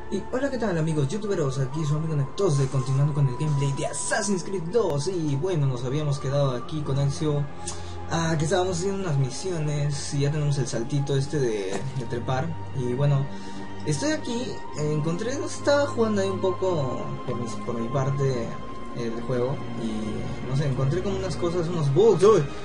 Y hola, ¿qué tal amigos youtuberos? Aquí su amigo Nectose, continuando con el gameplay de Assassin's Creed 2. Y bueno, nos habíamos quedado aquí con Ezio, que estábamos haciendo unas misiones y ya tenemos el saltito este de trepar. Y bueno, estoy aquí, estaba jugando ahí un poco por mi parte el juego. Y no sé, encontré como unas cosas, unos bugs.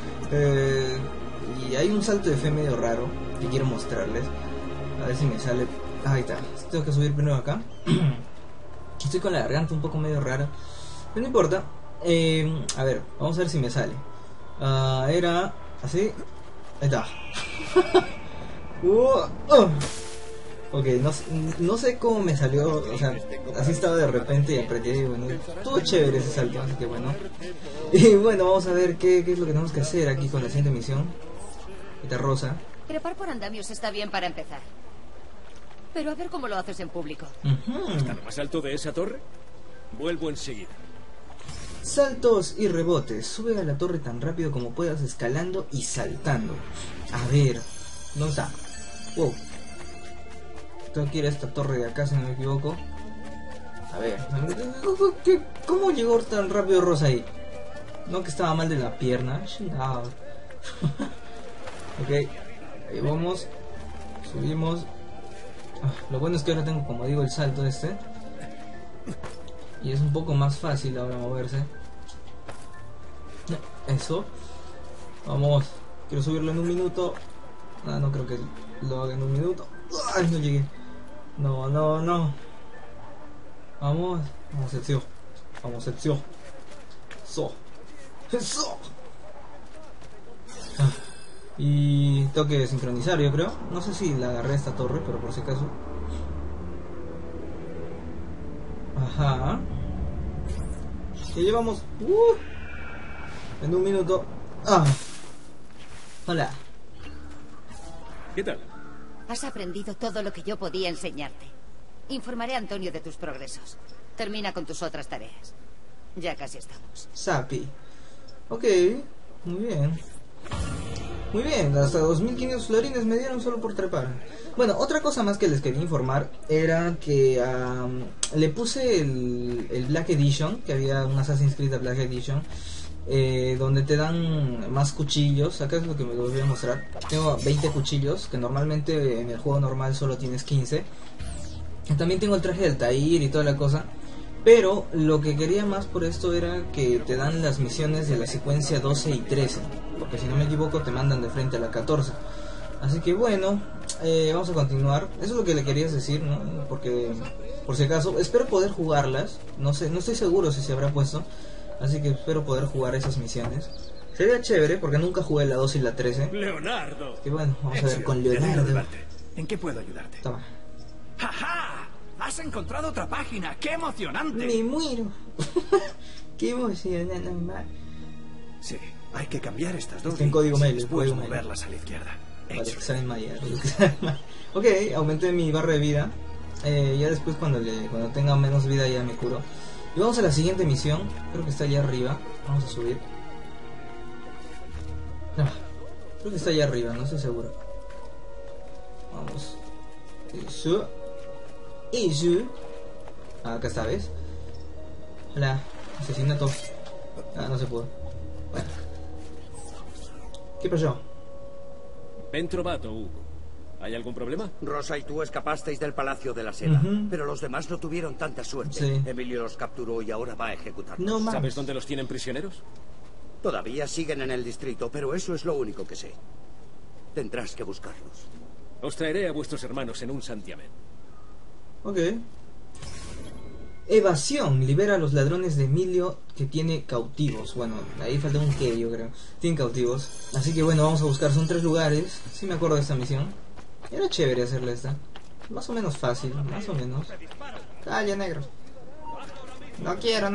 Y hay un salto de fe medio raro que quiero mostrarles. A ver si me sale. Ahí está, tengo que subir primero acá. Estoy con la garganta un poco medio rara, pero no importa. A ver, vamos a ver si me sale. Era así. Ahí está. Ok, no sé cómo me salió. O sea, así estaba de repente y apreté y bueno, estuvo chévere ese salto, así que bueno. Y bueno, vamos a ver qué es lo que tenemos que hacer aquí con la siguiente misión. Esta rosa. Trepar por andamios está bien para empezar. Pero a ver cómo lo haces en público. ¿Hasta lo más alto de esa torre? Vuelvo enseguida. Saltos y rebotes. Sube a la torre tan rápido como puedas, escalando y saltando. A ver, ¿dónde está? Wow. Tengo que ir a esta torre de acá, si no me equivoco. A ver, ¿cómo llegó tan rápido Rosa ahí? No, que estaba mal de la pierna. Ok, ahí vamos. Subimos. Lo bueno es que ahora tengo, como digo, el salto este. Y es un poco más fácil ahora moverse. Eso. Vamos. Quiero subirlo en un minuto. No creo que lo haga en un minuto. ¡Ay, no llegué! No. Vamos. Vamos, Ezio. Vamos, Ezio. Eso. Y tengo que sincronizar, yo creo. No sé si la agarré esta torre, pero por si acaso. Ajá. Ya llevamos en un minuto. Hola. ¿Qué tal? Has aprendido todo lo que yo podía enseñarte. Informaré a Antonio de tus progresos. Termina con tus otras tareas. Ya casi estamos. Sapi. Ok, muy bien. Muy bien, hasta 2500 florines me dieron solo por trepar. Bueno, otra cosa más que les quería informar era que le puse el Black Edition, que había un Assassin's Creed Black Edition, donde te dan más cuchillos. Acá es lo que me voy a mostrar. Tengo 20 cuchillos, que normalmente en el juego normal solo tienes 15. También tengo el traje de Altair y toda la cosa. Pero lo que quería más por esto era que te dan las misiones de la secuencia 12 y 13. Porque si no me equivoco te mandan de frente a la 14. Así que bueno, vamos a continuar. Eso es lo que le querías decir, ¿no? Porque por si acaso, espero poder jugarlas. No sé, no estoy seguro si se habrá puesto. Así que espero poder jugar esas misiones. Sería chévere porque nunca jugué la 2 y la 13. ¡Leonardo! Que bueno, vamos a ver con Leonardo. ¿En qué puedo ayudarte? Toma. ¡Ja! ¡Has encontrado otra página! ¡Qué emocionante! Me muero. Qué emocionante. Sí, hay que cambiar estas dos. En código mail, después código mail. moverlas a la izquierda. Vale, Hecho. que salen Maya. Ok, aumenté mi barra de vida. Ya después cuando tenga menos vida ya me curo. Y vamos a la siguiente misión. Creo que está allá arriba. Vamos a subir. No, creo que está allá arriba, no estoy seguro. Vamos. Eso. Acá está, ¿ves? Hola, asesinato. No se pudo. Bueno. ¿Qué pasó? Ben trovato, Hugo. ¿Hay algún problema? Rosa y tú escapasteis del Palacio de la Seda, pero los demás no tuvieron tanta suerte. Sí. Emilio los capturó y ahora va a ejecutarlos. No más. ¿Sabes dónde los tienen prisioneros? Todavía siguen en el distrito, pero eso es lo único que sé. Tendrás que buscarlos. Os traeré a vuestros hermanos en un santiamén. Ok. Evasión. Libera a los ladrones de Emilio que tiene cautivos. Bueno, ahí falta un que, yo creo. Tienen cautivos. Así que bueno, vamos a buscar. Son 3 lugares. Sí me acuerdo de esta misión. Era chévere hacerle esta. Más o menos fácil. Más o menos. Calla, negro. No quiero.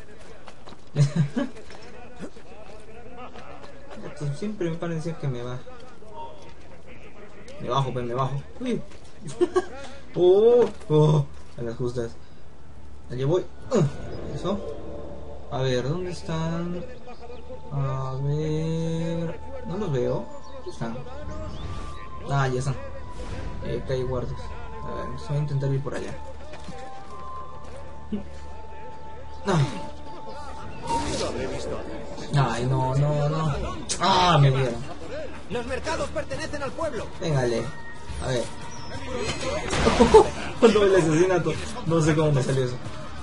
Esto siempre me parece que me va. Me bajo, pues me bajo. Uy. A las justas. Allí voy. Eso. A ver, ¿dónde están? A ver. No los veo. ¿Dónde están? Ya están. Acá hay guardias. A ver, voy a intentar ir por allá. No. Ay, no. Ah, me vieron. Los mercados pertenecen al pueblo. Véngale. A ver. Cuando ve el asesinato. No sé cómo me salió eso.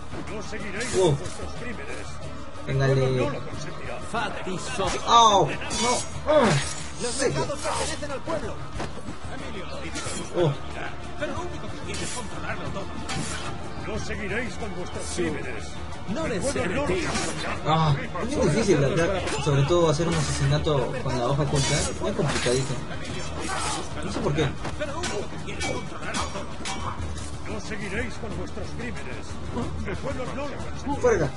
Véngale. ¡Oh! ¡No! Los mercados pertenecen al pueblo. ¡Oh! Pero lo único que quieres es controlarlo todo. No seguiréis con vuestros crímenes. No desearéis. Ah, es muy difícil, ¿verdad? Sobre todo hacer un asesinato con la hoja oculta. Muy complicadito. No sé por qué. No seguiréis con vuestros crímenes. El pueblo no lo consentirá. ¡Fuera!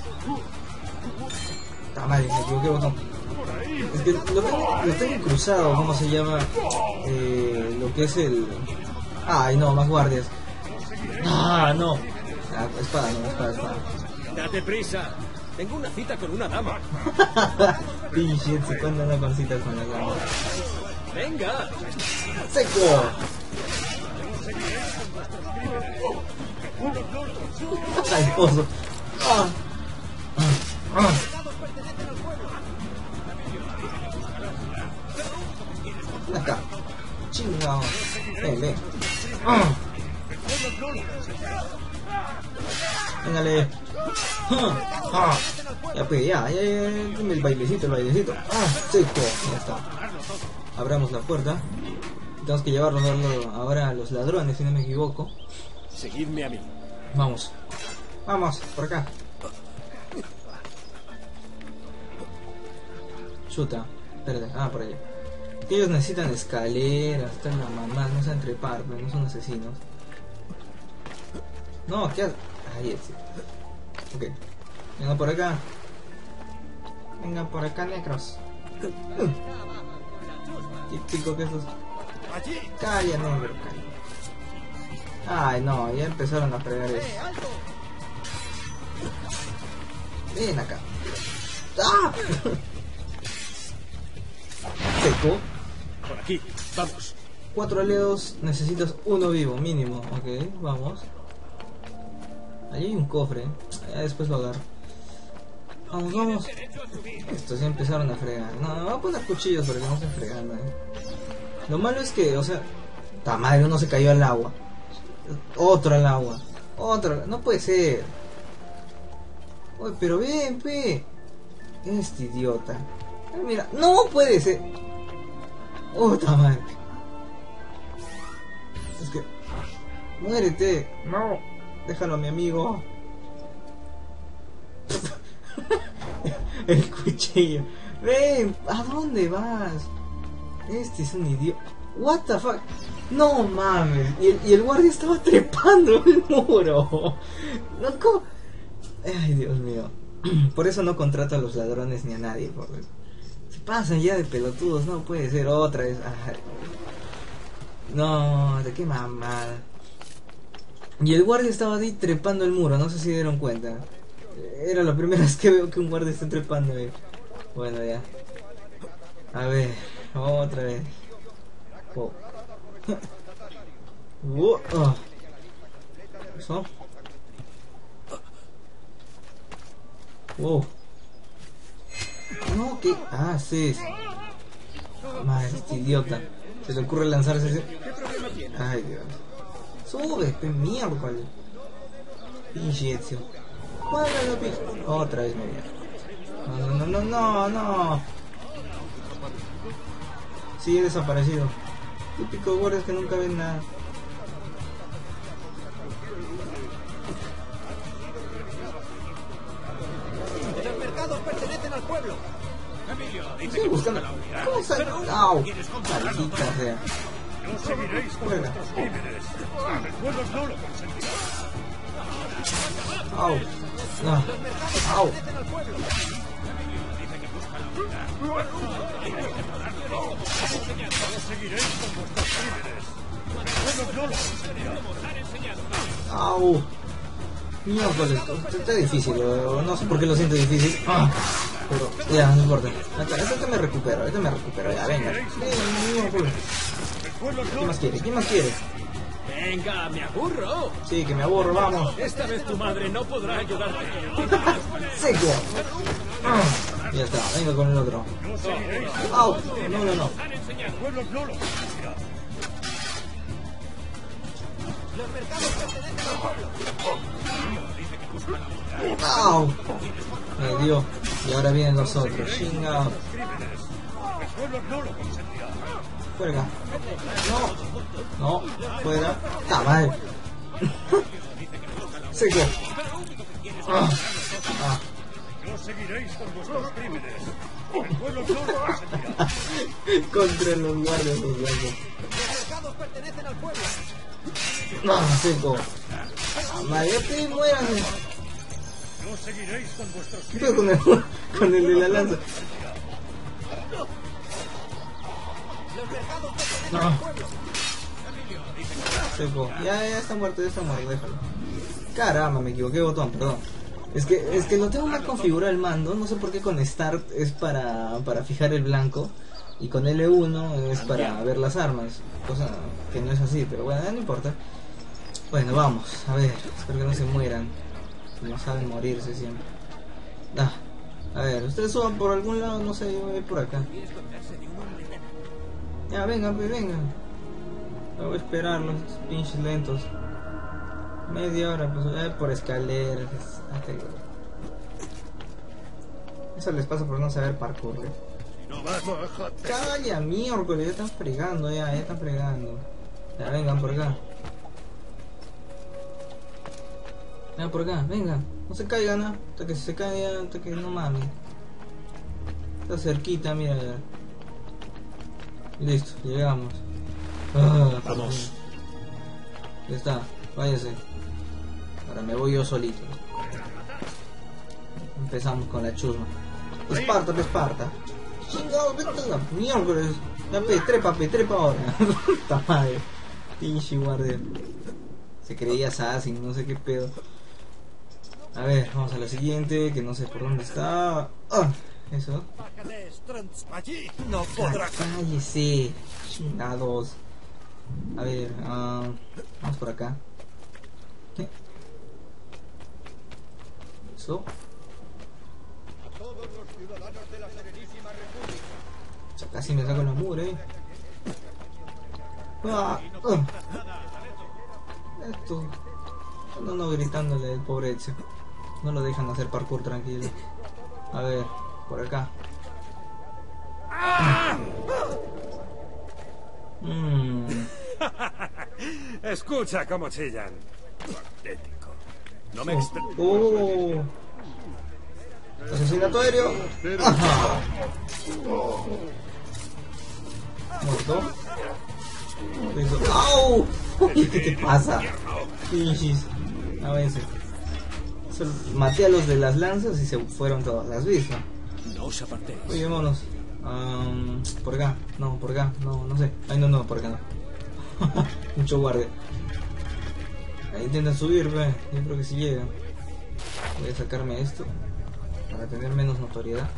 Está mal, me equivoqué, botón. Es que lo tengo cruzado, ¿cómo se llama? Lo que es el... Ay, no, más guardias. Ah, no. Ah, espada, no, espada. Date prisa. Tengo una cita con una dama. Pinche, se cuenta una con citas con la dama. Venga. ¡Seco! ¡Ay, oso! Acá. Chingado. Ven. Véngale. Ya pues, ya. Dime el bailecito. Seco. Ya está. Abramos la puerta. Tenemos que llevarlos ahora a los ladrones, si no me equivoco. Seguidme a mí. Vamos, por acá. Chuta, espérate, por allá. Ellos necesitan escaleras, está la mamá, no saben trepar, pero no son asesinos. No, ¿qué haces? Ahí es. Ok, vengan por acá. Negros. Típico que esos... Calla, negro, calla. Ay, no, ya empezaron a fregar eso. Ven acá. ¡Ah! Seco. Por aquí. Vamos. 4 aliados, necesitas 1 vivo, mínimo. Ok, vamos. Ahí hay un cofre. Ya después lo agarro. Vamos. Estos ya empezaron a fregar. No, voy a poner cuchillos para que no se fregan. Lo malo es que, o sea... ¡Ta madre! Uno se cayó al agua. Otro al agua. No puede ser. Oye, pero ven, pe. Este idiota. Mira, no puede ser. ¡Ta madre! Es que... Muérete. No. Déjalo a mi amigo. El cuchillo. Ven, ¿a dónde vas? Este es un idiota. What the fuck. No mames. Y el guardia estaba trepando el muro. No, ¿cómo? Ay, Dios mío. Por eso no contrato a los ladrones ni a nadie. Porque se pasan ya de pelotudos. No puede ser otra vez. Ay. No, de qué mamada. Y el guardia estaba ahí trepando el muro. No sé si dieron cuenta. Era la primera vez que veo que un guardia está trepando. Bueno, ya. A ver, otra vez. Oh. ¿Eso? Wow. No, ¿qué? Sí. Madre, este idiota. Se le ocurre lanzarse así. Ay, Dios. Sube, miércoles. Pinche Ezio. Otra vez me viene. No. Sigue desaparecido. Típicos guardias que nunca ven nada. Los mercados pertenecen al pueblo. Estoy buscando. ¿Cómo sale? ¡Au! Maldita sea. No seguiréis con vuestros crímenes. El pueblo no lo consentirá. ¡Au! No. ¡Au! No seguiréis con vuestros crímenes. El pueblo no lo consentirá. ¡Au! Miércoles, está difícil, no sé por qué lo siento difícil. Pero ya, no importa. Ahorita me recupero, ya, venga. ¿Qué más quiere? Venga, me aburro. Sí, que me aburro, vamos. Esta vez tu madre no podrá ayudarte. Seco. Ya está, venga con el otro. ¡Au! No, no, no. El pueblo no lo consentirá. ¡Au! Me dio. Y ahora vienen los otros. Chingado. El pueblo no lo consentirá. Fuera. No. No. Fuera. ¡Ah, madre! Seco. Ah. No seguiréis con vuestros crímenes. El pueblo no lo consentirá. Contra los guardias los guardias. No, seco. Madre, ya te mueran. No seguiréis con vuestros ¿Qué crímenes. pedo con el de la lanza? No. Seco. Ya está muerto, déjalo. Caramba, me equivoqué de botón, perdón. Es que lo tengo mal configurado el mando. No sé por qué con Start es para fijar el blanco y con L1 es para ver las armas. Cosa que no es así, pero bueno, no importa. Bueno, vamos, a ver, espero que no se mueran. No saben morirse siempre. A ver, ustedes suban por algún lado, no sé, yo voy a ir por acá. Ya, vengan, pues vengan. Voy a esperar los pinches lentos. Media hora, pues por escaleras. Eso les pasa por no saber parkour. No vamos, joder. Calla, miércoles, ya están fregando, ya están fregando. Ya, vengan por acá. Vengan por acá, vengan. No se caigan, ¿no? Hasta que se caiga, hasta que no mames. Está cerquita, mira ya. Listo, llegamos. Vamos. Ya está, váyase. Ahora me voy yo solito. Empezamos con la chusma. Esparta. Chingado, vete a la miércoles. Ya trepa ahora. Puta madre. Pinche guardia. Se creía assassin, no sé qué pedo. A ver, vamos a la siguiente, que no sé por dónde está. Eso. No podrá. Cállese. Chingados. A ver, vamos por acá. ¿Qué? Eso. Ya casi me saco la mugre. Esto. No gritándole al pobre Ezio. No lo dejan hacer parkour tranquilo. A ver, por acá. Escucha cómo chillan. Patético. No me Asesinato aéreo. Ajá. Muerto. Listo. ¡Au! ¿Qué te pasa? Pinches. A veces. Maté a los de las lanzas y se fueron todas. ¿Las viste? No os apartéis. Oye, vámonos. Por acá. No, por acá. No sé. Ay, no, por acá no. Mucho guardia. Ahí intentan subir, ve. Yo creo que sí llegan. Voy a sacarme esto para tener menos notoriedad.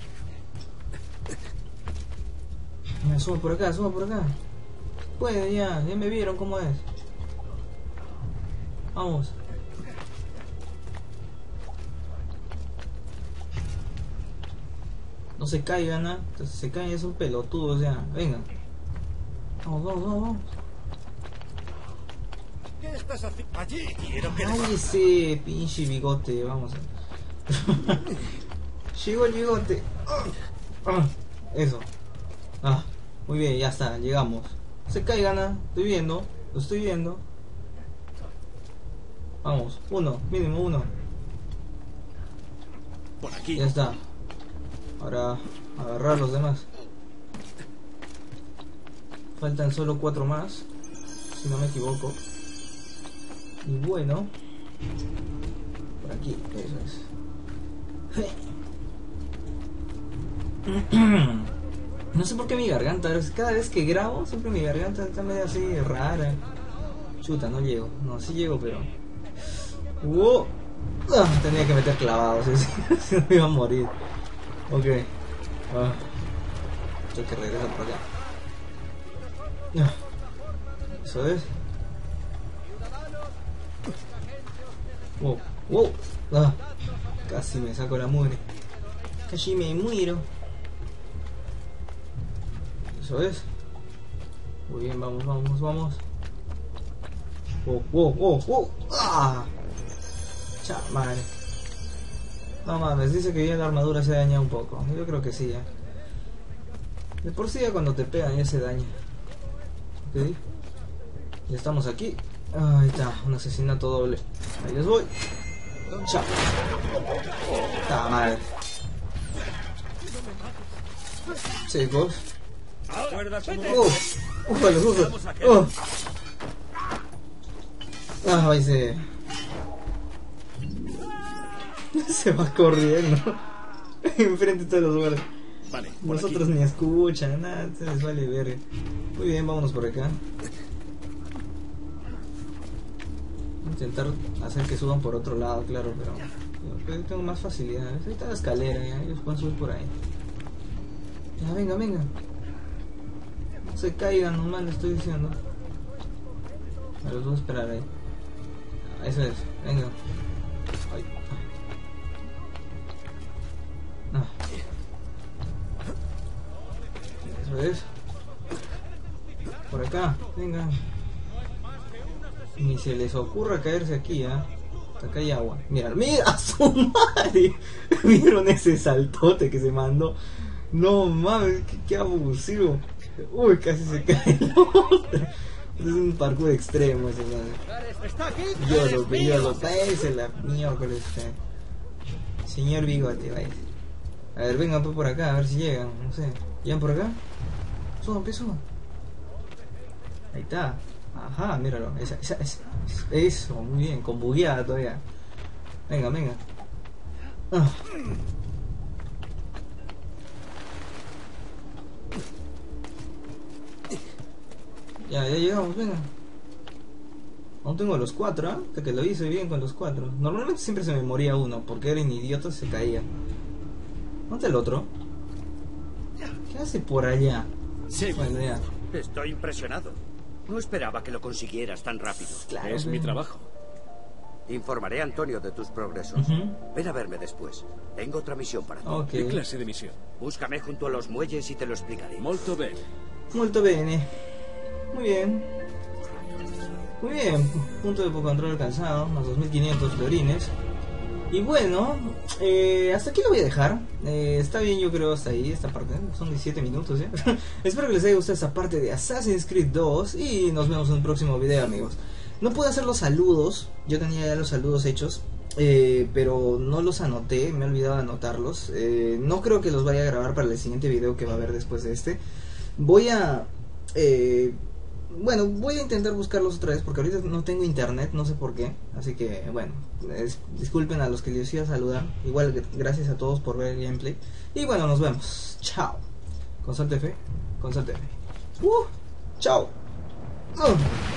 Subo por acá. Puede, ya me vieron cómo es. Vamos. No se caigan, ¿ah? Entonces se caen, son pelotudos ya. Venga. Vamos. ¿Qué estás haciendo allí? Quiero que Cállese, pinche bigote, vamos a... Llegó el bigote. Eso. Muy bien, ya está, llegamos. No se caigan, ¿ah? Lo estoy viendo. Vamos, mínimo uno. Por aquí. Ya está. Ahora agarrar los demás. Faltan solo 4 más, si no me equivoco. Y bueno, por aquí, eso es. No sé por qué mi garganta, cada vez que grabo, siempre mi garganta está medio así rara. Chuta, no llego. No, sí llego, pero... tenía que meter clavados, si no iba a morir. Ok. Tengo que regresar por acá. Eso es. Wow, wow. Ah, casi me saco la mugre. Casi me muero. Eso es. Muy bien, vamos, vamos, vamos. Wow, wow, wow, wow. Ah. Chaval. No mames, dice que ya la armadura se daña un poco. Yo creo que sí, ya. De por sí ya cuando te pegan ya se daña. Ok. Ya estamos aquí. Ahí está, un asesinato doble. Ahí les voy. Chao. Está mal. Chicos. Ufalo. Ah, ahí se va corriendo. Enfrente de todos los guardias. Vale, Nosotros ni escuchan, nada, se les vale ver. Muy bien, vámonos por acá. Intentar hacer que suban por otro lado, claro, pero tengo más facilidades. Ahí está la escalera, ya, ellos pueden subir por ahí. Ya, venga. No se caigan, nomás les estoy diciendo. Me los voy a esperar ahí. Eso es, venga. Ay. Ah. Eso es. Por acá, venga. Ni se les ocurra caerse aquí, acá hay agua. Mira a su madre. ¿Vieron ese saltote que se mandó? No mames, qué abusivo. Uy, casi se cae el otro. Es un parkour extremo ese madre. Yo lo parece la miércoles. Señor Bigote, vaya. A ver, vengan pues por acá, a ver si llegan, no sé. ¿Llegan por acá? Suban. Ahí está. Ajá, míralo. Eso, muy bien, con bugueada todavía. Venga. Ah. Ya llegamos, venga. Aún tengo los 4, ¿eh? Hasta que lo hice bien con los 4. Normalmente siempre se me moría uno, porque era un idiota, se caía. ¿Dónde está el otro? ¿Qué hace por allá? Sí, bueno, ya. Estoy impresionado. No esperaba que lo consiguieras tan rápido. Claro, es mi trabajo. Informaré a Antonio de tus progresos. Ven a verme después. Tengo otra misión para ti. Ok. ¿Qué clase de misión? Búscame junto a los muelles y te lo explicaré. Molto bene. Molto bene. Muy bien. Punto de control alcanzado. Más 2500 florines. Y bueno, hasta aquí lo voy a dejar. Está bien, yo creo, hasta ahí, esta parte. Son 17 minutos, ¿ya? Espero que les haya gustado esta parte de Assassin's Creed 2. Y nos vemos en un próximo video, amigos. No pude hacer los saludos. Yo tenía ya los saludos hechos, pero no los anoté. Me he olvidado de anotarlos. No creo que los vaya a grabar para el siguiente video que va a haber después de este. Voy a intentar buscarlos otra vez, porque ahorita no tengo internet, no sé por qué. Así que, bueno, disculpen a los que les iba a saludar. Igual, gracias a todos por ver el gameplay. Y bueno, nos vemos. Chao. Con Salt F. Chao.